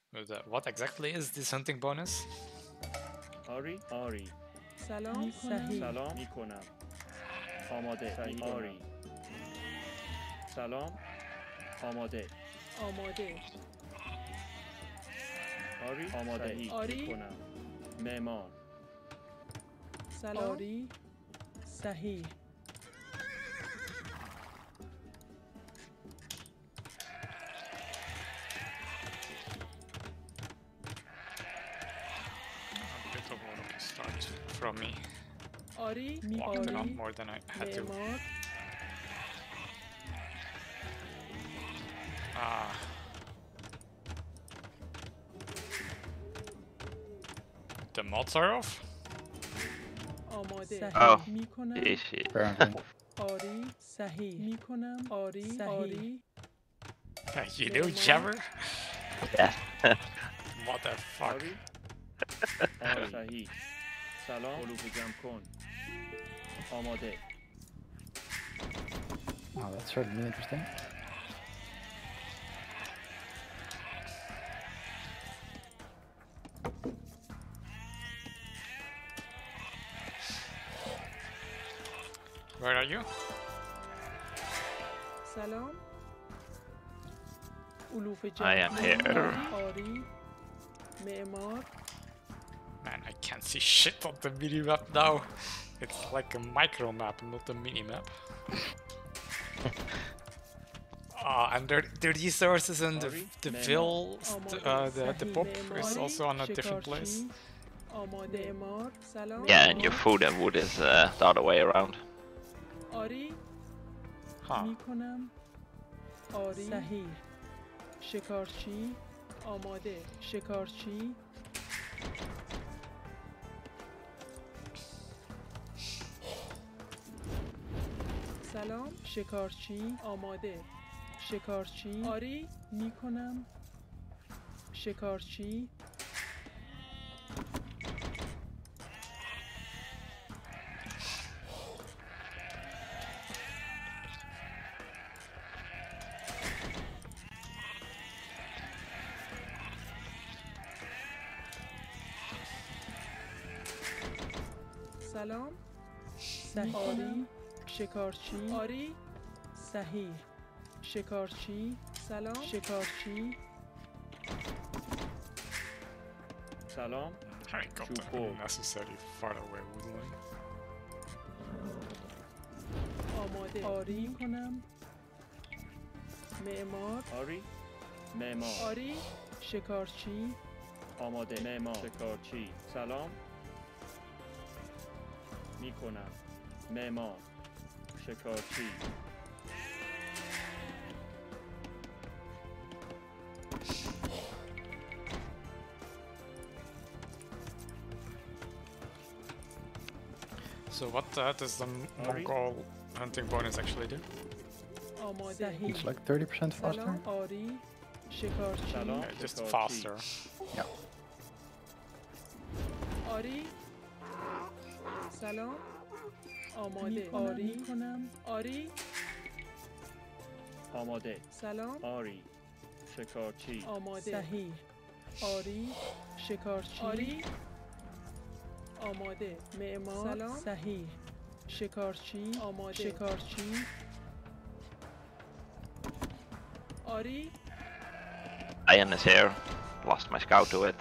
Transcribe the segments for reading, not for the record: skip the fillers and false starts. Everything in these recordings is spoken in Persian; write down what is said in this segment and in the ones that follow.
What exactly is this hunting bonus? آری آری سلام صحیح سلام میکنم آماده صحیح آری سلام آماده آماده آری آماده صحیح آری. میکنم معمار سلام آری صحیح A bit of auto start from me. آری Walked around آری more than I had to. معمار Ah, the mods are off? آماده Oh. صحیح میکنم Easy. Apparently. آری صحیح میکنم آری صحیح آری You know Memo. Jabber? Yeah. Motherfucker. آری آری صحیح سلام علوف جمع کن آماده Oh, that's certainly interesting. Where are you? سلام علوف I جمع am here. آری معمار Man, I can't see shit on the minimap now. It's like a micro map, not a mini map. And there are resources and Sorry, the Memo. Vil, the صحیح. pop is معماری. also on a different place. شکارچی. آماده معمار سلام Yeah, and your معمار. food and wood is the other way around. آری Huh. میکنم آری صحیح شکارچی آماده شکارچی سلام شکارچی آماده شکارچی آری میکنم شکارچی سلام صحیح آری شکارچی آری صحیح شکارچی سلام شکارچی سلام I got the Super. unnecessary far away woodline. آماده آری کنم معمار آری معمار آری شکارچی آماده معمار شکارچی سلام میکنم معمار شکارچی So what does the Sorry? Mongol hunting bonus actually do? آماده It's like 30% faster. سلام آری شکارچی سلام Yeah, just شکارچی. faster. Yeah. آری سلام آماده آری کنم آری آماده سلام آری شکارچی آماده صحیح آری شکارچی آری آماده معمار سلام صحیح شکارچی آماده شکارچی آری Iron is here. Lost my scout to it.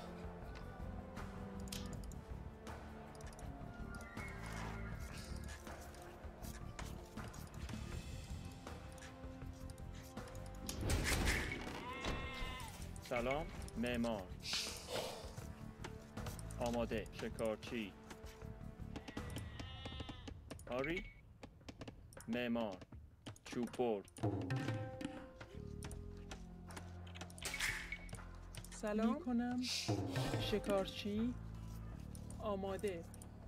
سلام معمار آماده شکارچی آری معمار چوبور سلام کنم شکارچی آماده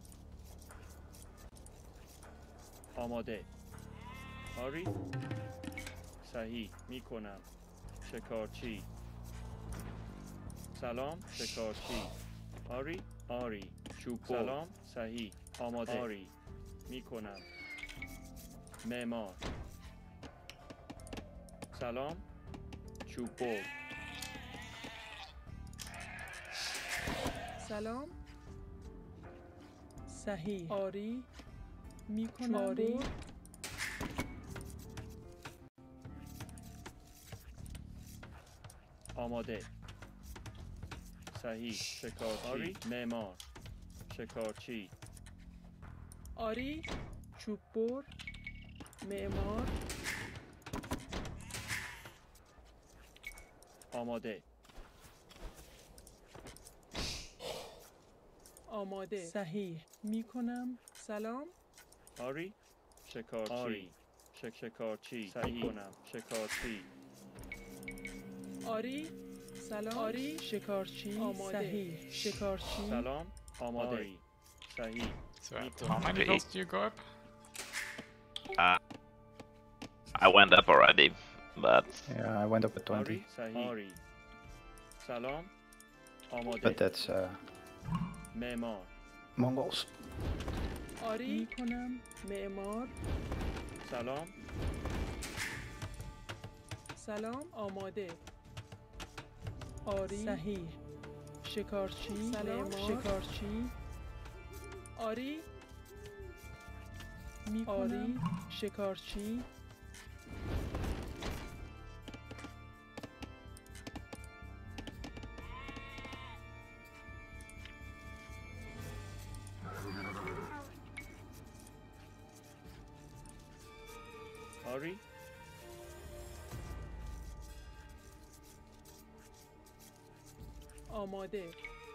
آماده آری صحیح میکنم شکارچی سلام شکارچی آری آری چوبور سلام صحیح آماده آری میکنم معمار سلام چوبور سلام. صحیح. آری. میکنم. آری. آماده. صحیح. شکارچی. معمار. شکارچی. آری. چوب بر. معمار. آماده. آماده. صحیح. میکنم. سلام. آری. شکارچی. آری. شکارچی. صحیح کنم. شکارچی. آری. سلام. آری. شکارچی. آماده. صحیح. شکارچی. سلام. آماده. آری. صحیح. So how many levels do you go up? I went up already, but Yeah, I went up at 20. آری. صحیح. آری. سلام. آماده. But that's معمار. Mongols. آری. میکنم. معمار. سلام. سلام. آماده. آری. صحیح. شکارچی. سلام. شکارچی. آری. میکنم. آری. شکارچی. آری. آماده.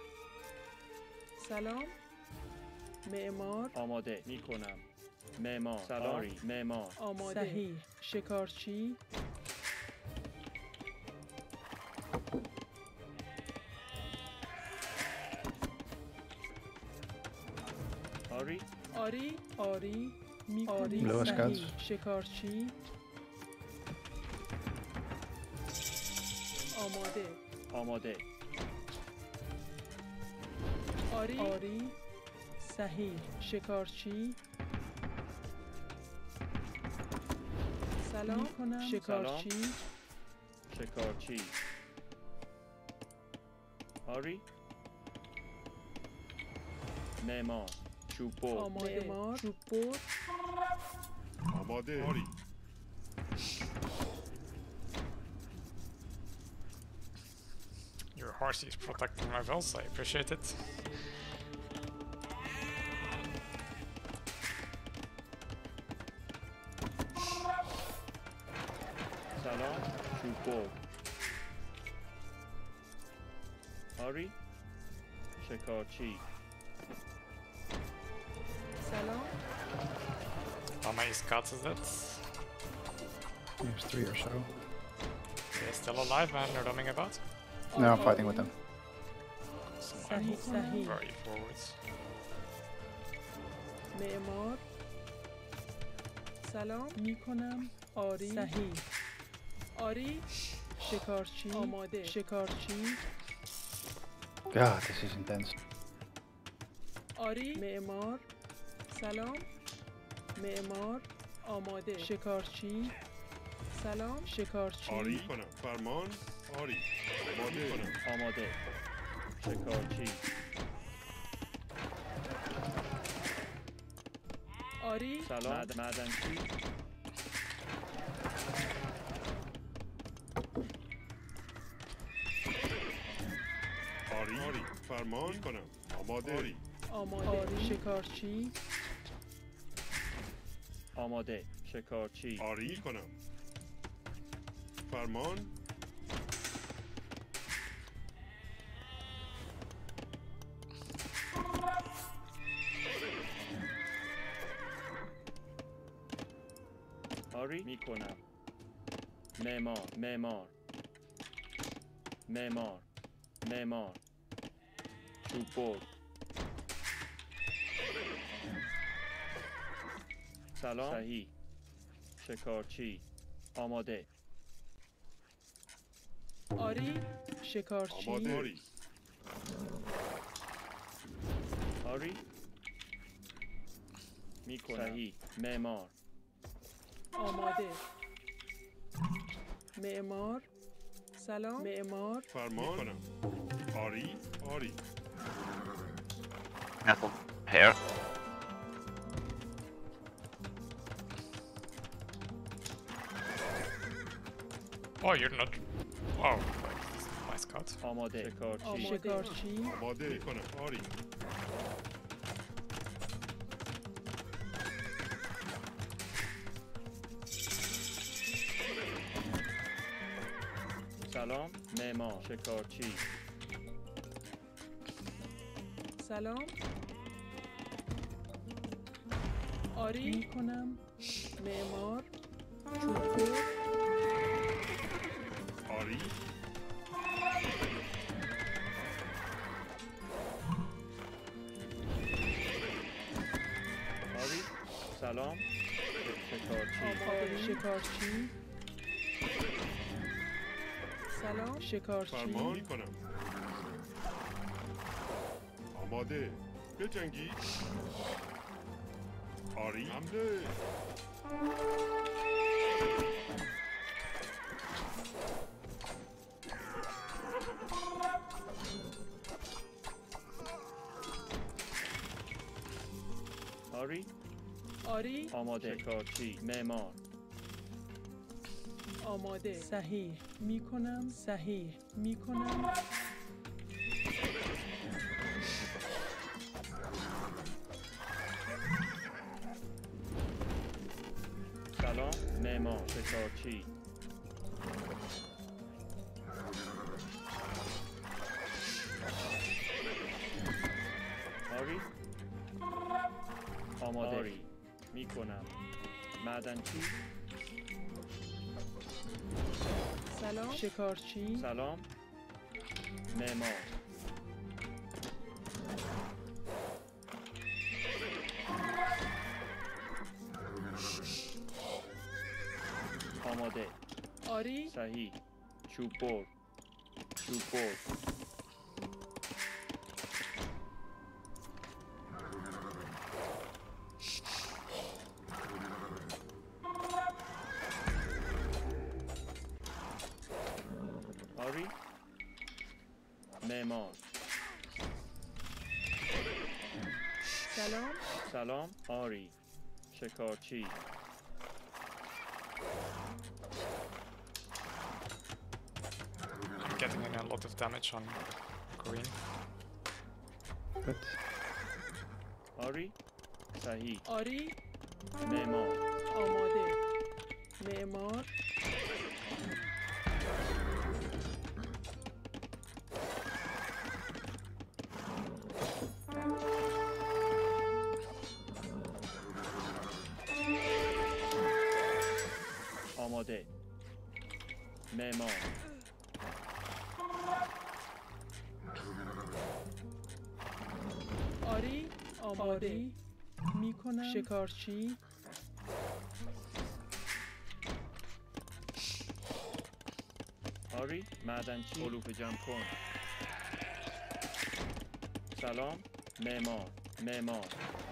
سلام. معمار. آماده. میکنم. معمار. سلام. آری. معمار. آماده. صحیح. شکارچی. آری. آری. آری. آری. Lower صحیح. scouts. شکارچی. آماده. آماده. آری. آری. صحیح. شکارچی. سلام. کنم. شکارچی. شکارچی. آری. معمار. چوب بر. آماده. معمار. چوب بر. آماده. آری. Your horse is protecting my wells, I appreciate it. سلام. چوب بر. آری. شکارچی. سلام. How many scouts is that? There's 3 or so. They're still alive and they're roaming about? No, I'm fighting with them. So I صحیح. move صحیح. very forwards. معمار. سلام. میکنم. آری. صحیح. آری. شکارچی. آماده. شکارچی. God, this is intense. آری. معمار. سلام. معمار. آماده. شکارچی. سلام. شکارچی. آری کنم. فرمان. آری. آماده کنم. آماده. شکارچی. آری. سلام. معدنچی. آری. آری. فرمان کنم. آماده. آری. آماده. آری. شکارچی. آماده. شکارچی. آری کنم. فرمان. آری میکنم. معمار. معمار. معمار. معمار. چوب بر. سلام. صحیح. شکارچی. آماده. آری. شکارچی. آماده. آری. آری میکنم. صحیح. معمار. آماده. معمار. سلام. معمار. فرمان کنم. آری. آری. Metal here. Oh, you're not. Wow, my scout. آماده شکارچی شکارچی آماده میکنم. آری. سلام معمار شکارچی سلام آری میکنم معمار چوب‌خور آری. آری سلام شکارچی آری شکارچی سلام شکارچی فرمان میکنم. آماده. بجنگید. آری. حمله. آری آری آماده شکارچی معمار آماده صحیح میکنم صحیح میکنم سلام معمار شکارچی آری آماده آری میکنم معدنچی سلام شکارچی سلام معمار آماده آری صحیح چوب بر چوب بر آری معمار سلام سلام آری شکارچی I'm getting in a lot of damage on green. Good. آری صحیح آری معمار آماده معمار آماده معمار آری آماده میکنم شکارچی آری معدنچی علوف جمع کن سلام معمار معمار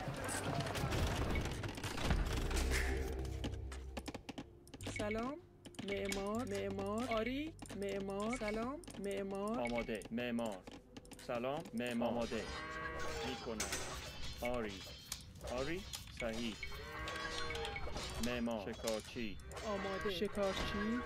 سلام معمار معمار آری معمار سلام معمار آماده معمار سلام معمار آماده میکنم آری آری صحیح معمار شکارچی آماده شکارچی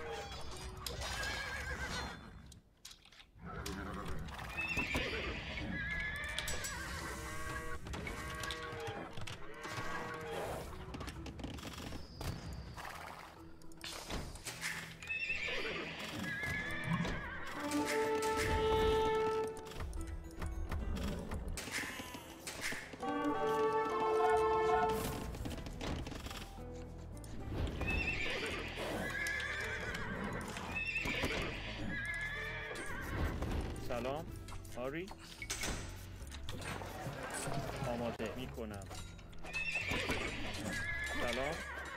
سلام آری آماده میکنم سلام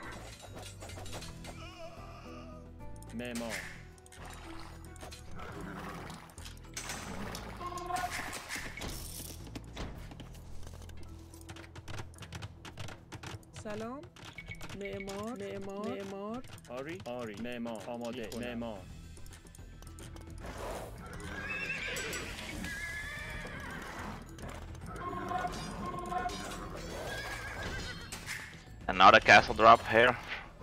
معمار سلام معمار معمار معمار آری آری معمار آماده معمار Another castle drop here.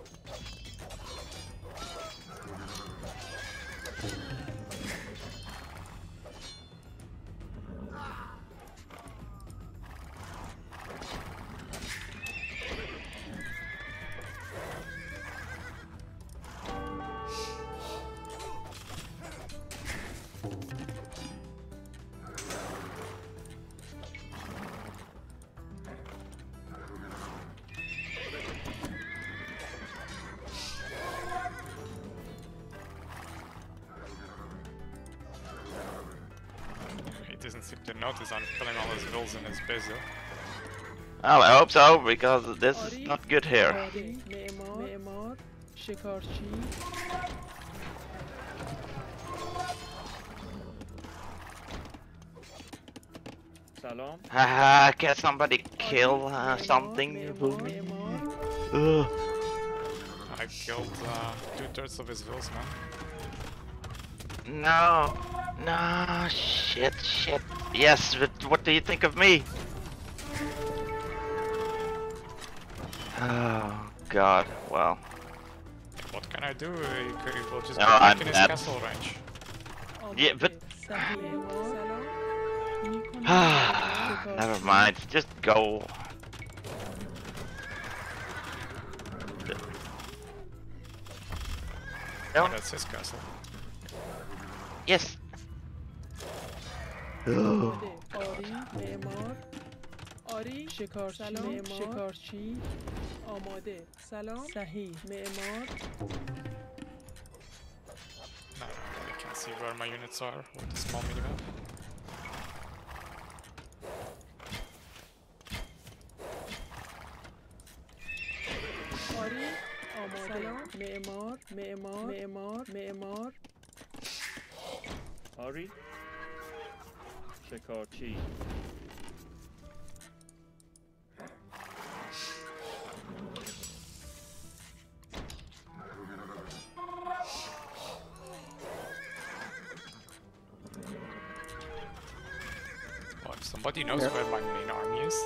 He doesn't seem to notice I'm killing all his vills in his base though. Oh, I hope so, because this is not good here. آری معمار شکارچی سلام. Haha, can somebody kill something for me? Ugh. I killed 2/3 of his vills, man. No, no, shit. Yes, but what do you think of me? Oh God, well. What can I do? He will just No, go back I'm in his dead. castle range. Yeah, but never mind. Just go. Oh, No. that's his castle. Yes. آری معمار آری شکارچی معمار شکارچی آماده سلام صحیح معمار No, I can't see where my units are with the small minimap. آری آماده سلام معمار آری شکارچی. Well, if somebody knows where my main army is,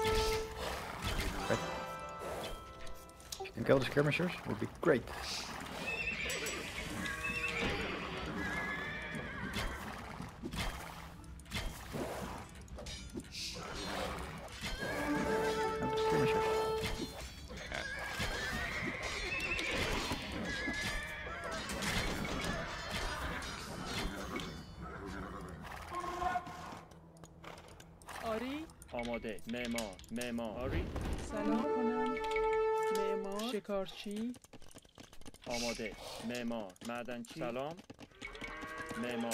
If you can kill the skirmishers, would be great. Have the skirmishers. آری آماده. معمار. آری. سلام کنم معمار شکارچی آماده. معمار. معدنچی. سلام. معمار.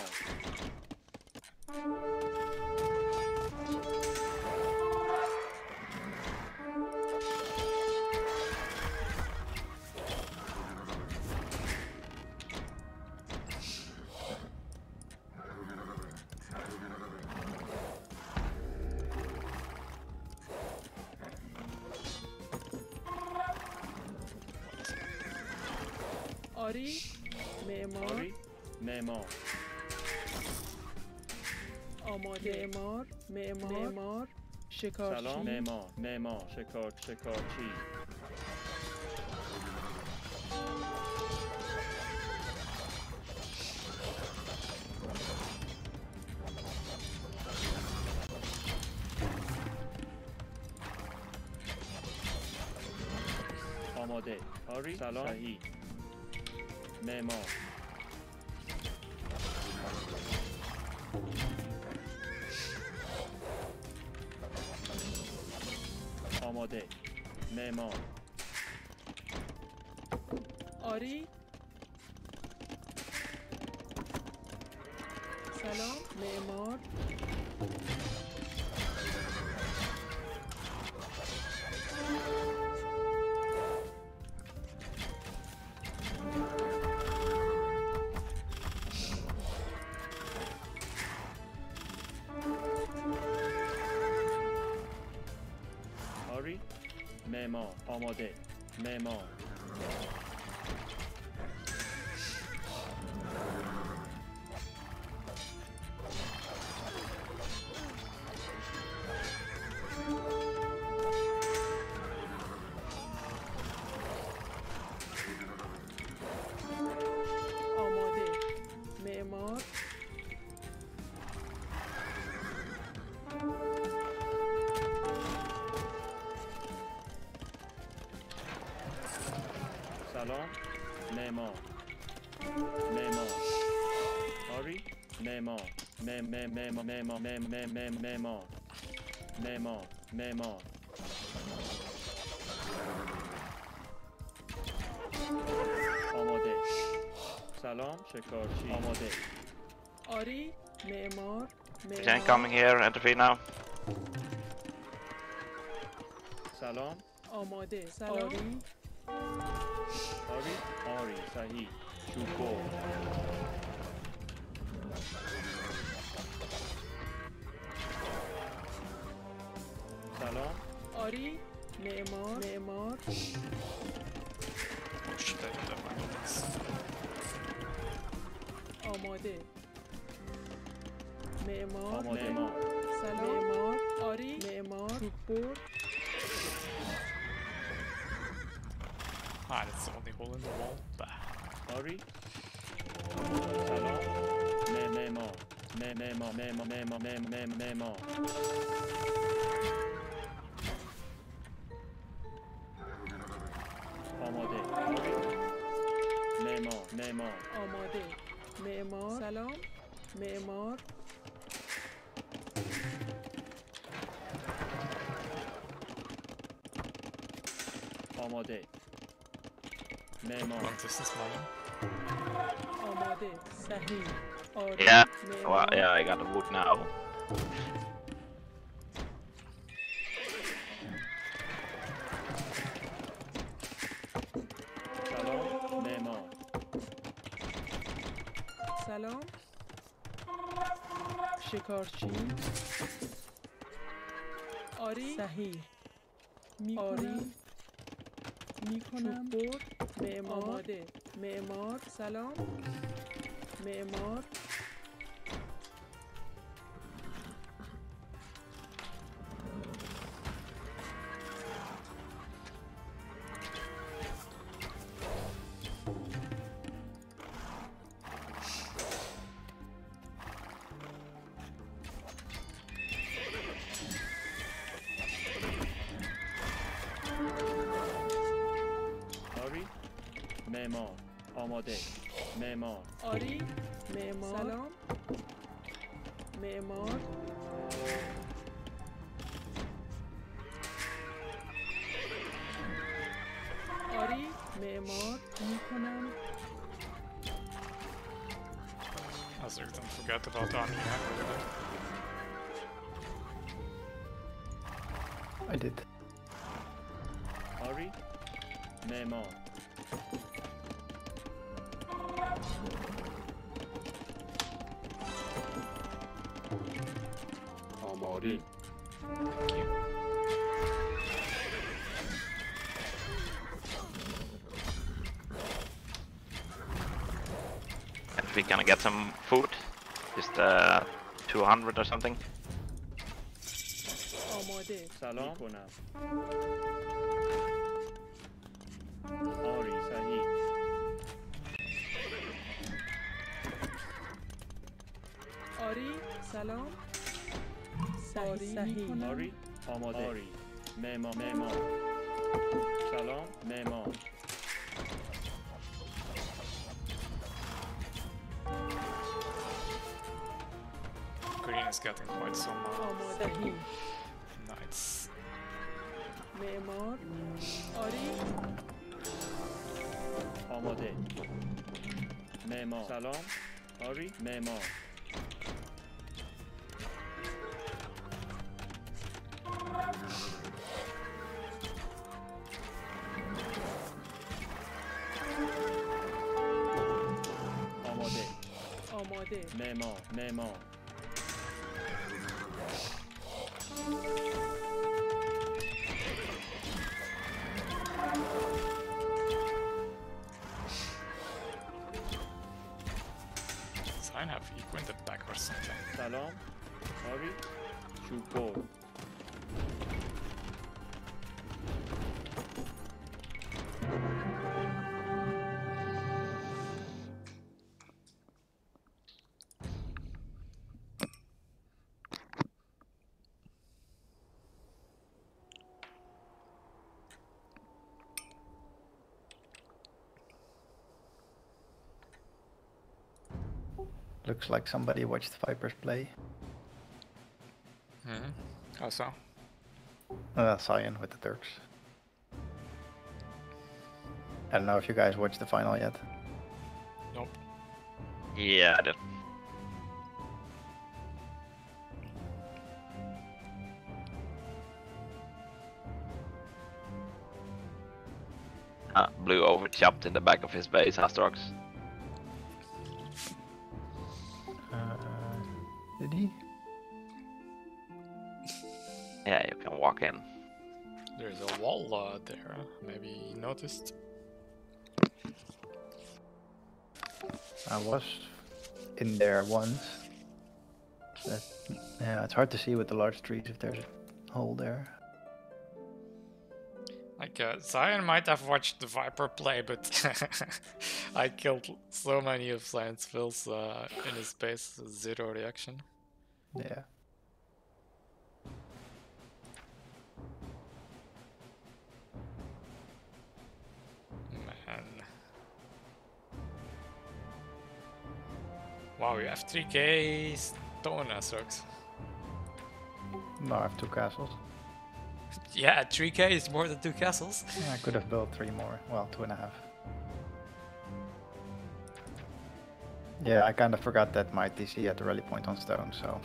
آری معمار آری. معمار. آماده معمار شکارچی سلام. معمار. شکارچی. آماده. آری. سلام. صحیح. معمار. آماده. معمار. آری سلام معمار آری. معمار. آماده. معمار. سلام معمار معمار آری معمار معمار معمار معمار آماده سلام شکارچی آماده آری معمار Then coming here, entropy now. سلام آماده آری آری آری صحیح چوبو سلام آری معمار Should I do that? آماده معمار آماده سلام معمار آری معمار توپ Ah, that's the only hole in the wall. Bah. آری سلام معمار معمار آماده معمار آماده معمار سلام معمار آماده معمار Long distance mining. آماده صحیح آری Yeah. معمار Well, yeah, I got the wood now. سلام معمار سلام شکارچی آری صحیح آری میکنم برد معمار آماده معمار سلام معمار آری معمار آماده معمار آری معمار سلام معمار آری معمار میکنم Azure, don't forget about army. I did. آری معمار آماده And we're gonna get some food. Just 200 or something. آماده سلام میکنم آری صحیح آری سلام صحیح آری آماده آری معمار سلام معمار Green is getting quite some آماده knights. معمار آری آماده معمار سلام آری معمار آماده آماده معمار Sign have equal in the back or something. سلام آری چوبو Looks like somebody watched Vipers play. Hmm. How so? Cyan with the Turks. I don't know if you guys watched the final yet. Nope. Yeah, I did. Blue overchopped in the back of his base, Astrox. Did he? Yeah, you can walk in. There's a wall there. Maybe you noticed. I was in there once. That, yeah, it's hard to see with the large trees if there's a hole there. Like, Cyan might have watched the Viper play, but I killed so many of Cyan's fills in his base, 0 reaction. Yeah. Man. Wow, you have 3k stone Astrox. No, I have 2 castles. Yeah, 3k is more than 2 castles. Yeah, I could have built 3 more. Well, 2.5. Yeah, I kind of forgot that my TC had the rally point on stone, so...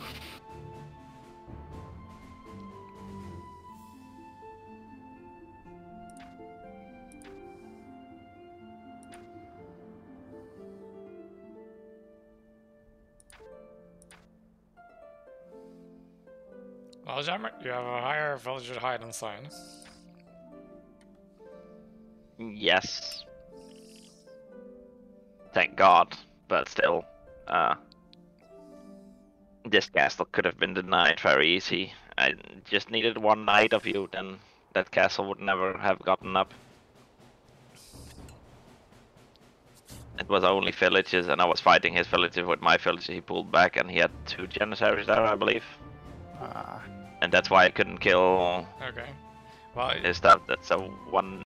Well, Jammer, you have a higher villager height than Cyan. Yes. Thank God, but still, this castle could have been denied very easy. I just needed one knight of you, then that castle would never have gotten up. It was only villages, and I was fighting his villages with my villages. He pulled back, and he had 2 Janissaries there, I believe. And that's why I couldn't kill Okay. Well, his stuff. That's a one